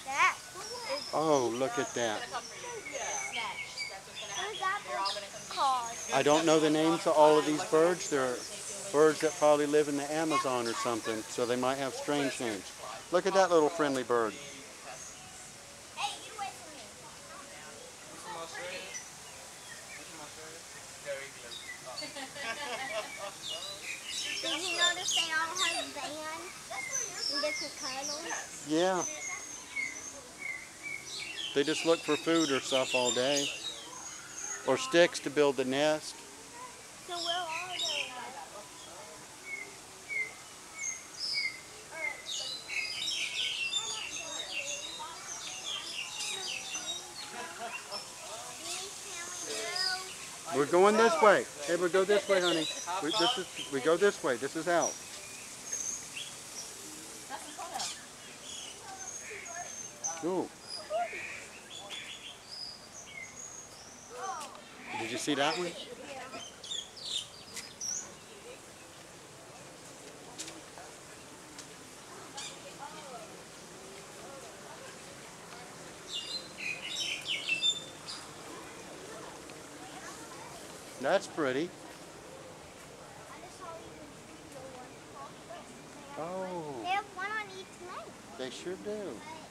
That is. Oh, look at that. What is that called? I don't know the names of all of these birds. They're birds that probably live in the Amazon or something, so they might have strange names. Look at that little friendly bird. Hey, get away from me. Did you notice they all have bands and different colors? Yeah, they just look for food or stuff all day. Or sticks to build the nest. So where are they? We're going this way. Hey, we go this way, honey. We go this way. This is out. Ooh. Did you see that one? That's pretty. Oh. They have one on each leg. They sure do.